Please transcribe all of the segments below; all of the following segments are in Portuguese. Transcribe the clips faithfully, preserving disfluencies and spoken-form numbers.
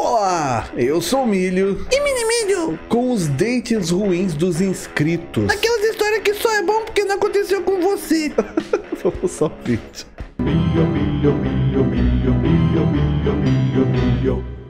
Olá, eu sou o Milho. E Minimilho? Com os dates ruins dos inscritos. Aquelas histórias que só é bom porque não aconteceu com você. Vamos só vídeo. Milho, milho, milho, milho, milho, milho, milho, milho.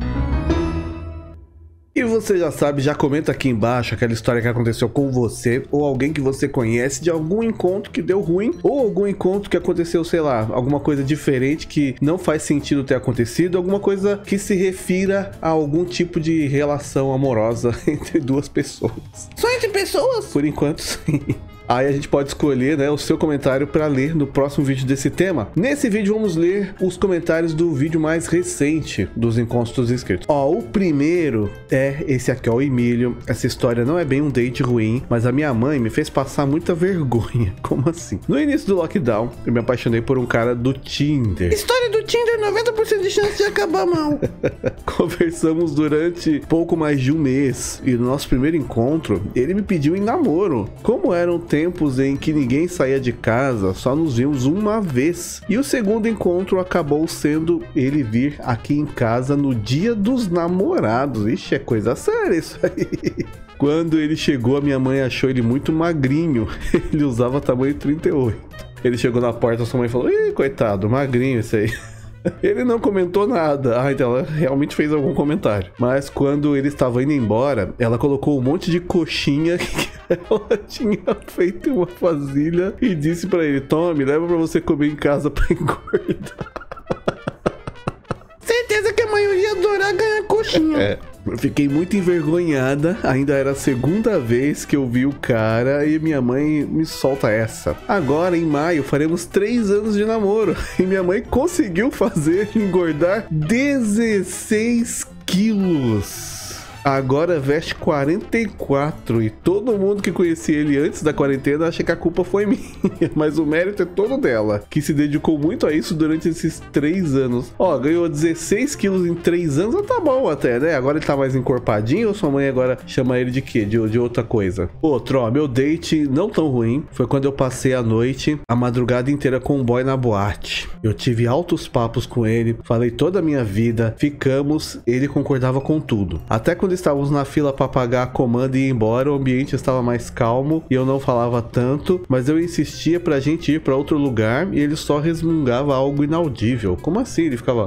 E você já sabe, já comenta aqui embaixo aquela história que aconteceu com você ou alguém que você conhece de algum encontro que deu ruim ou algum encontro que aconteceu, sei lá, alguma coisa diferente que não faz sentido ter acontecido, alguma coisa que se refira a algum tipo de relação amorosa entre duas pessoas. Só entre pessoas? Por enquanto, sim. Aí a gente pode escolher, né, o seu comentário para ler no próximo vídeo desse tema. Nesse vídeo vamos ler os comentários do vídeo mais recente dos encontros dos inscritos. Ó, o primeiro é esse aqui, ó, o Emílio. Essa história não é bem um date ruim, mas a minha mãe me fez passar muita vergonha. Como assim? No início do lockdown, eu me apaixonei por um cara do Tinder. História do Tinder, noventa por cento de chance de acabar mal. Conversamos durante pouco mais de um mês e no nosso primeiro encontro, ele me pediu em namoro. Como eram tempos em que ninguém saía de casa, só nos vimos uma vez. E o segundo encontro acabou sendo ele vir aqui em casa no dia dos namorados. Ixi, é coisa séria isso aí. Quando ele chegou, a minha mãe achou ele muito magrinho. Ele usava tamanho trinta e oito. Ele chegou na porta, sua mãe falou: ih, coitado, magrinho esse aí. Ele não comentou nada. Ah, então ela realmente fez algum comentário. Mas quando ele estava indo embora, ela colocou um monte de coxinha que ela tinha feito em uma vasilha e disse pra ele: tome, leva pra você comer em casa pra engordar. Certeza que a maioria ia adorar ganhar coxinha. É. Eu fiquei muito envergonhada, ainda era a segunda vez que eu vi o cara e minha mãe me solta essa. Agora, em maio, faremos três anos de namoro e minha mãe conseguiu fazer engordar dezesseis quilos. Agora veste quarenta e quatro e todo mundo que conhecia ele antes da quarentena acha que a culpa foi minha, mas o mérito é todo dela, que se dedicou muito a isso durante esses três anos. Ó, ganhou dezesseis quilos em três anos, tá bom até, né? Agora ele tá mais encorpadinho ou sua mãe agora chama ele de quê? De, de outra coisa? Outro, ó, meu date não tão ruim foi quando eu passei a noite, a madrugada inteira com um boy na boate. Eu tive altos papos com ele, falei toda a minha vida, ficamos, ele concordava com tudo. Até quando estávamos na fila para pagar a comanda e ir embora, o ambiente estava mais calmo e eu não falava tanto, mas eu insistia pra gente ir para outro lugar e ele só resmungava algo inaudível. Como assim? Ele ficava...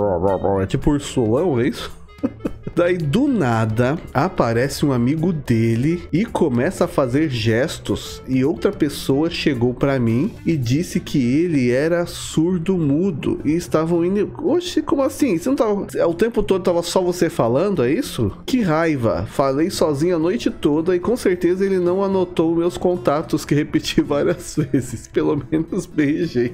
É tipo ursulão, é isso? Daí do nada aparece um amigo dele e começa a fazer gestos e outra pessoa chegou pra mim e disse que ele era surdo-mudo e estavam indo... Oxi, como assim? Você não tava... O tempo todo tava só você falando, é isso? Que raiva! Falei sozinho a noite toda e com certeza ele não anotou meus contatos que repeti várias vezes. Pelo menos beijei.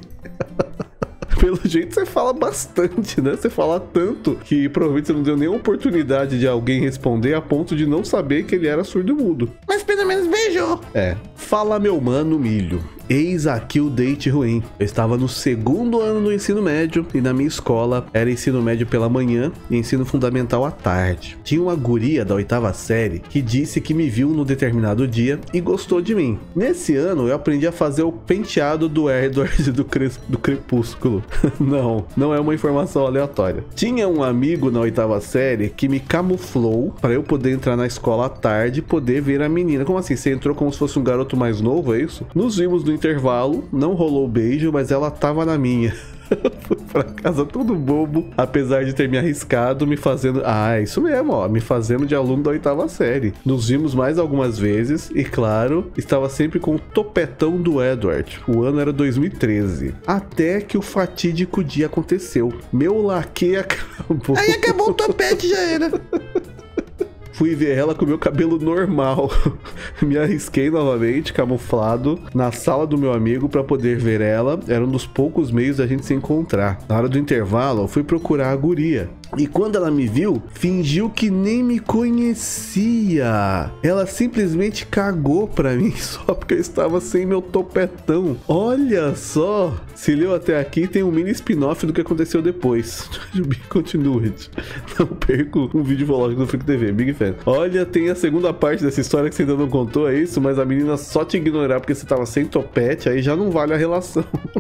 Pelo jeito você fala bastante, né? Você fala tanto que provavelmente você não deu nenhuma oportunidade de alguém responder a ponto de não saber que ele era surdo-mudo. Mas pelo menos beijou. É. Fala, meu mano Milho. Eis aqui o date ruim. Eu estava no segundo ano do ensino médio e na minha escola era ensino médio pela manhã e ensino fundamental à tarde. Tinha uma guria da oitava série que disse que me viu no determinado dia e gostou de mim. Nesse ano eu aprendi a fazer o penteado do Edward do, cre... do Crepúsculo. Não, não é uma informação aleatória. Tinha um amigo na oitava série que me camuflou para eu poder entrar na escola à tarde e poder ver a menina. Como assim? Você entrou como se fosse um garoto mais novo, é isso? Nos vimos no intervalo, não rolou beijo, mas ela tava na minha. Fui pra casa todo bobo, apesar de ter me arriscado, me fazendo... Ah, é isso mesmo, ó, me fazendo de aluno da oitava série. Nos vimos mais algumas vezes e, claro, estava sempre com o topetão do Edward. O ano era dois mil e treze. Até que o fatídico dia aconteceu. Meu laque acabou. Aí acabou o topete, já era. Fui ver ela com o meu cabelo normal. Me arrisquei novamente, camuflado, na sala do meu amigo para poder ver ela. Era um dos poucos meios da gente se encontrar. Na hora do intervalo, eu fui procurar a guria. E quando ela me viu, fingiu que nem me conhecia. Ela simplesmente cagou pra mim só porque eu estava sem meu topetão. Olha só. Se leu até aqui, tem um mini spin-off do que aconteceu depois. Continue. Não perco um vídeo vlog do Freak T V. Big fan. Olha, tem a segunda parte dessa história que você ainda não contou, é isso? Mas a menina só te ignorar porque você tava sem topete, aí já não vale a relação.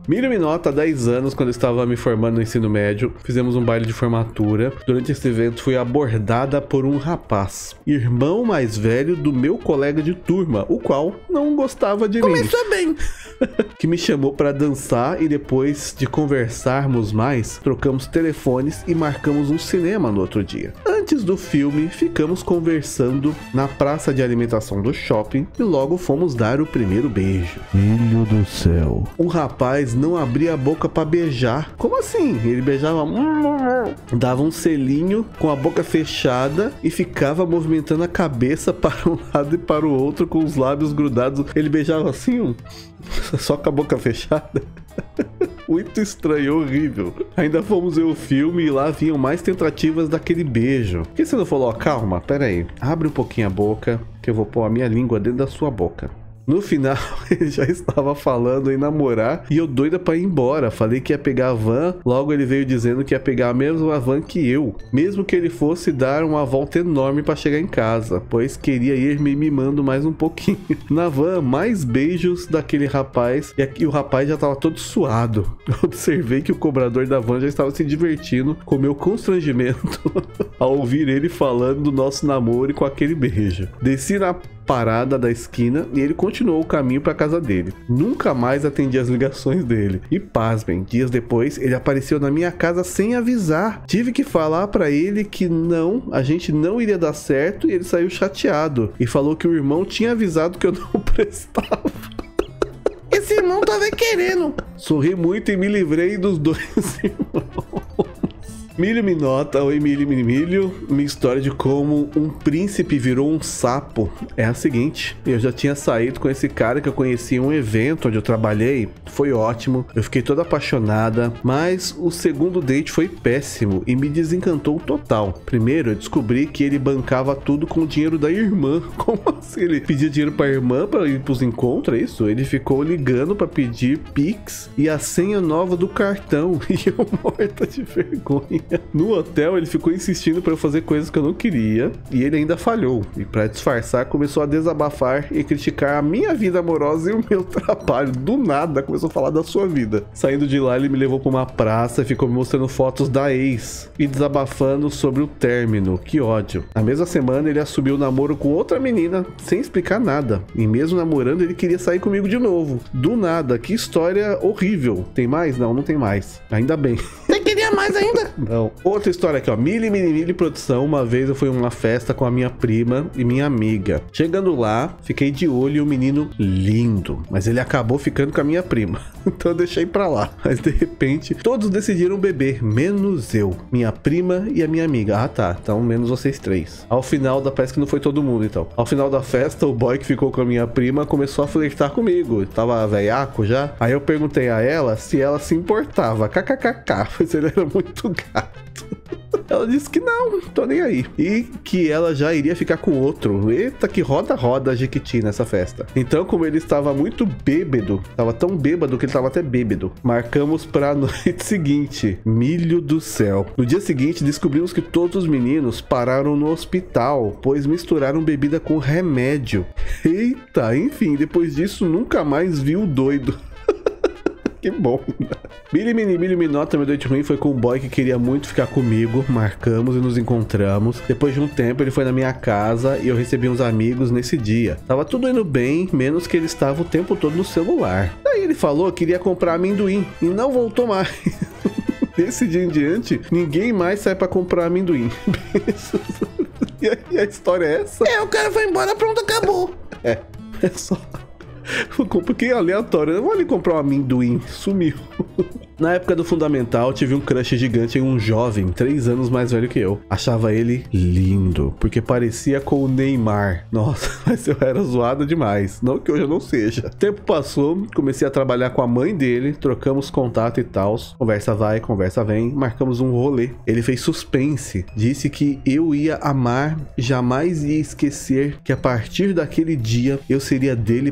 Milho Minota, há dez anos, quando eu estava me formando no ensino médio, fizemos um baile de formatura. Durante esse evento fui abordada por um rapaz, irmão mais velho do meu colega de turma, o qual não gostava de mim. Começou bem. Que me chamou para dançar e depois de conversarmos mais, trocamos telefones e marcamos um cinema no outro dia. Antes do filme, ficamos conversando na praça de alimentação do shopping e logo fomos dar o primeiro beijo. Filho do céu. O rapaz não abria a boca para beijar. Como assim? Ele beijava, dava um selinho com a boca fechada e ficava movimentando a cabeça para um lado e para o outro com os lábios grudados. Ele beijava assim, um... só com a boca fechada. Muito estranho, horrível. Ainda fomos ver o filme e lá vinham mais tentativas daquele beijo. Por que você não falou, ó, calma, pera aí, abre um pouquinho a boca que eu vou pôr a minha língua dentro da sua boca. No final, ele já estava falando em namorar e eu doida pra ir embora. Falei que ia pegar a van, logo ele veio dizendo que ia pegar a mesma van que eu. Mesmo que ele fosse dar uma volta enorme pra chegar em casa, pois queria ir me mimando mais um pouquinho. Na van, mais beijos daquele rapaz e aqui o rapaz já estava todo suado. Eu observei que o cobrador da van já estava se divertindo com meu constrangimento ao ouvir ele falando do nosso namoro e com aquele beijo. Desci na parada da esquina e ele continuou o caminho para casa dele. Nunca mais atendi as ligações dele. E pasmem, dias depois ele apareceu na minha casa sem avisar. Tive que falar para ele que não, a gente não iria dar certo e ele saiu chateado e falou que o irmão tinha avisado que eu não prestava. Esse irmão tava querendo. Sorri muito e me livrei dos dois irmãos. Milho Minota, oi Milho Milho, minha história de como um príncipe virou um sapo é a seguinte: eu já tinha saído com esse cara que eu conheci em um evento onde eu trabalhei, foi ótimo, eu fiquei toda apaixonada, mas o segundo date foi péssimo e me desencantou total. Primeiro eu descobri que ele bancava tudo com o dinheiro da irmã. Como assim? Ele pedia dinheiro pra irmã para ir pros encontros, é isso? Ele ficou ligando pra pedir Pix e a senha nova do cartão e eu morta de vergonha. No hotel ele ficou insistindo para eu fazer coisas que eu não queria e ele ainda falhou. E para disfarçar começou a desabafar e criticar a minha vida amorosa e o meu trabalho. Do nada começou a falar da sua vida. Saindo de lá ele me levou para uma praça e ficou me mostrando fotos da ex e desabafando sobre o término. Que ódio. Na mesma semana ele assumiu o namoro com outra menina sem explicar nada. E mesmo namorando ele queria sair comigo de novo. Do nada. Que história horrível. Tem mais? Não, não tem mais. Ainda bem. Você queria mais ainda? Não. Outra história aqui, ó. Mili, Mili, Mili Produção. Uma vez eu fui a uma festa com a minha prima e minha amiga. Chegando lá, fiquei de olho em um menino lindo. Mas ele acabou ficando com a minha prima. Então eu deixei pra lá. Mas de repente, todos decidiram beber. Menos eu, minha prima e a minha amiga. Ah, tá. Então menos vocês três. Ao final da festa, que não foi todo mundo, então. Ao final da festa, o boy que ficou com a minha prima começou a flertar comigo. Tava velhaco já. Aí eu perguntei a ela se ela se importava. Kkkk. Pois ele era muito gato. Ela disse que não, tô nem aí. E que ela já iria ficar com outro. Eita, que roda-roda a Jequiti nessa festa. Então, como ele estava muito bêbado, estava tão bêbado que ele estava até bêbado, marcamos pra noite seguinte. Milho do céu. No dia seguinte, descobrimos que todos os meninos pararam no hospital, pois misturaram bebida com remédio. Eita, enfim, depois disso, nunca mais vi o doido. Que bom. Billy Mini Billy Minota, meu date ruim foi com um boy que queria muito ficar comigo. Marcamos e nos encontramos. Depois de um tempo ele foi na minha casa e eu recebi uns amigos nesse dia. Tava tudo indo bem, menos que ele estava o tempo todo no celular. Daí ele falou que queria comprar amendoim e não voltou mais. Desse dia em diante, ninguém mais sai pra comprar amendoim. E a, e a história é essa? É, o cara foi embora, pronto, acabou. É, é só... Um pouquinho aleatório. Eu vou ali comprar um amendoim. Sumiu. Na época do fundamental, tive um crush gigante em um jovem, três anos mais velho que eu. Achava ele lindo, porque parecia com o Neymar. Nossa, mas eu era zoado demais. Não que hoje eu não seja. O tempo passou, comecei a trabalhar com a mãe dele, trocamos contato e tal. Conversa vai, conversa vem, marcamos um rolê. Ele fez suspense, disse que eu ia amar, jamais ia esquecer que a partir daquele dia eu seria dele para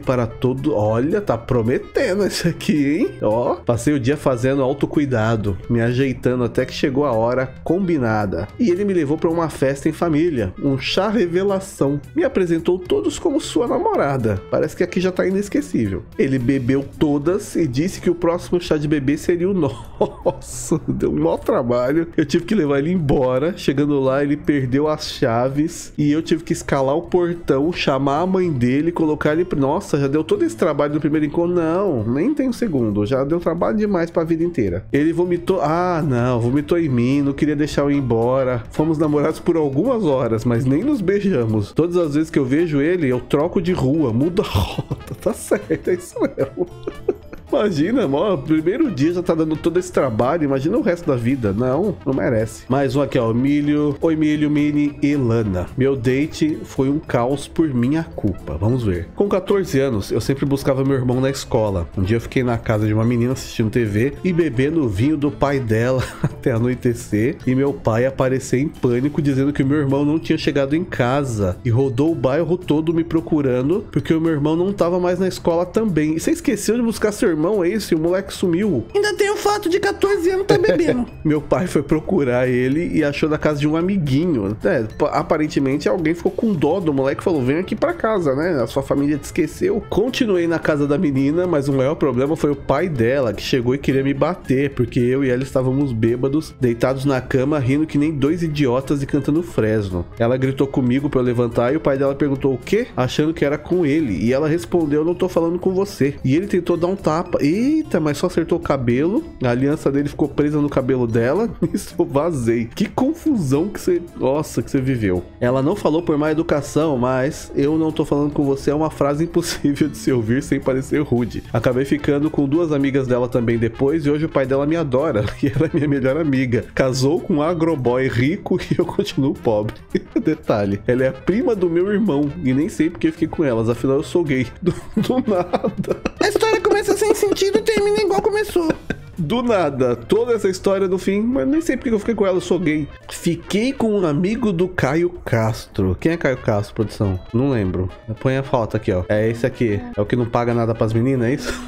todo... Olha, tá prometendo isso aqui, hein? Ó, passei o dia fazendo autocuidado, me ajeitando até que chegou a hora combinada. E ele me levou pra uma festa em família, um chá revelação. Me apresentou todos como sua namorada. Parece que aqui já tá inesquecível. Ele bebeu todas e disse que o próximo chá de bebê seria o nosso. Deu um mau trabalho. Eu tive que levar ele embora. Chegando lá, ele perdeu as chaves e eu tive que escalar o portão, chamar a mãe dele, colocar ele... Nossa, já deu todo esse trabalho no primeiro encontro? Não, nem tem o segundo. Já deu trabalho demais pra vida inteira. Ele vomitou... Ah, não, vomitou em mim, não queria deixar eu ir embora. Fomos namorados por algumas horas, mas nem nos beijamos. Todas as vezes que eu vejo ele, eu troco de rua, mudo a rota. Tá certo, é isso mesmo. Imagina, ó, primeiro dia já tá dando todo esse trabalho, imagina o resto da vida. Não, não merece. Mais um aqui, ó, Milho. Oi, Milho, Mini e Lana. Meu date foi um caos por minha culpa. Vamos ver. Com quatorze anos, eu sempre buscava meu irmão na escola. Um dia eu fiquei na casa de uma menina assistindo T V e bebendo o vinho do pai dela até anoitecer. E meu pai apareceu em pânico, dizendo que o meu irmão não tinha chegado em casa. E rodou o bairro todo me procurando, porque o meu irmão não tava mais na escola também. E você esqueceu de buscar seu irmão? Não é isso, o moleque sumiu. Ainda tem o fato de quatorze anos tá bebendo. Meu pai foi procurar ele e achou na casa de um amiguinho. É, aparentemente alguém ficou com dó do moleque e falou, vem aqui pra casa, né? A sua família te esqueceu. Continuei na casa da menina, mas o maior problema foi o pai dela, que chegou e queria me bater, porque eu e ela estávamos bêbados, deitados na cama, rindo que nem dois idiotas e cantando Fresno. Ela gritou comigo pra eu levantar e o pai dela perguntou o quê? Achando que era com ele. E ela respondeu, não tô falando com você. E ele tentou dar um tapa. Eita, mas só acertou o cabelo. A aliança dele ficou presa no cabelo dela. Isso eu vazei. Que confusão que você... Nossa, que você viveu. Ela não falou por má educação, mas eu não tô falando com você é uma frase impossível de se ouvir sem parecer rude. Acabei ficando com duas amigas dela também depois e hoje o pai dela me adora. E ela é minha melhor amiga. Casou com um agroboy rico e eu continuo pobre. Detalhe, ela é a prima do meu irmão e nem sei porque fiquei com elas. Afinal, eu sou gay. Do, do nada. A história começa sem sentido e termina igual começou. Do nada, toda essa história no fim, mas nem sei porque eu fiquei com ela, eu sou gay. Fiquei com um amigo do Caio Castro. Quem é Caio Castro, produção? Não lembro. Põe a foto aqui, ó. É esse aqui. É o que não paga nada pras meninas, é isso?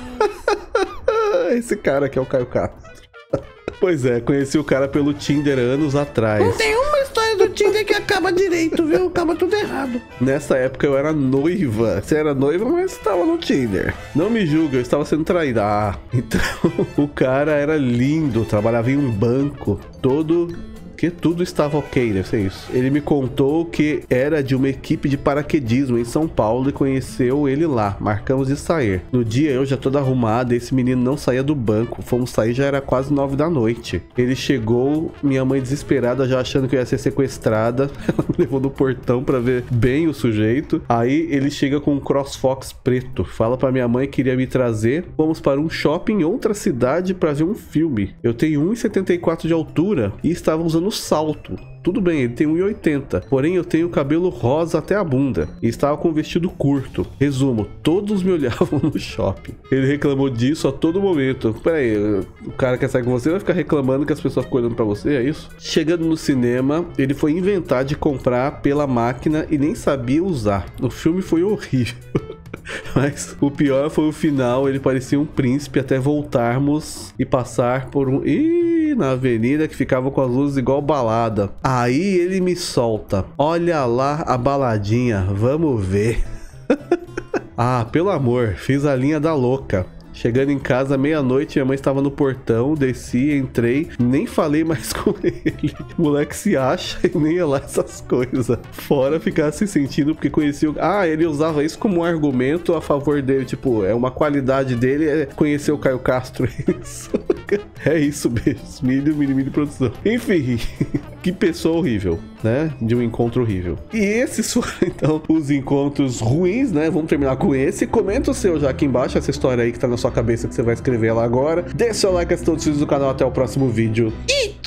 Esse cara aqui é o Caio Castro. Pois é, conheci o cara pelo Tinder anos atrás. Não tem uma história do Tinder que acaba direito, viu? Acaba tudo errado. Nessa época eu era noiva. Você era noiva, mas estava no Tinder. Não me julga, eu estava sendo traída. Ah, então o cara era lindo, trabalhava em um banco, todo... que tudo estava ok, deve ser isso. Ele me contou que era de uma equipe de paraquedismo em São Paulo e conheceu ele lá. Marcamos de sair. No dia eu já toda arrumada, esse menino não saía do banco. Fomos sair, já era quase nove da noite. Ele chegou, minha mãe desesperada, já achando que eu ia ser sequestrada. Ela me levou no portão pra ver bem o sujeito. Aí ele chega com um CrossFox preto. Fala pra minha mãe que queria me trazer. Fomos para um shopping em outra cidade pra ver um filme. Eu tenho um e setenta e quatro de altura e estava usando salto. Tudo bem, ele tem um e oitenta, porém eu tenho cabelo rosa até a bunda e estava com um vestido curto. Resumo, todos me olhavam no shopping. Ele reclamou disso a todo momento. Peraí, o cara quer sair com você, vai ficar reclamando que as pessoas ficam olhando pra você, é isso? Chegando no cinema, ele foi inventar de comprar pela máquina e nem sabia usar. O filme foi horrível. Mas o pior foi o final, ele parecia um príncipe até voltarmos e passar por um... Ih, na avenida que ficava com as luzes igual balada. Aí ele me solta. Olha lá a baladinha, vamos ver. Ah, pelo amor, fiz a linha da louca. Chegando em casa, meia-noite, minha mãe estava no portão, desci, entrei, nem falei mais com ele. O moleque se acha e nem é lá essas coisas. Fora ficar se sentindo porque conhecia o... Ah, ele usava isso como um argumento a favor dele. Tipo, é uma qualidade dele, é conhecer o Caio Castro. Isso. É isso, beijos. Milho, milho, milho produção. Enfim, que pessoa horrível, né? De um encontro horrível. E esses foram, então, os encontros ruins, né? Vamos terminar com esse. Comenta o seu já aqui embaixo, essa história aí que tá na sua cabeça que você vai escrever ela agora. Deixa o seu like, assista todos os vídeos do canal. Até o próximo vídeo. E